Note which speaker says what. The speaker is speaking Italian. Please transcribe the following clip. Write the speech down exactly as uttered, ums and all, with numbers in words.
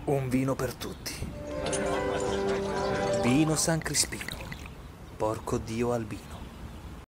Speaker 1: Un vino per tutti. Vino San Crispino. Porco Dio Albino.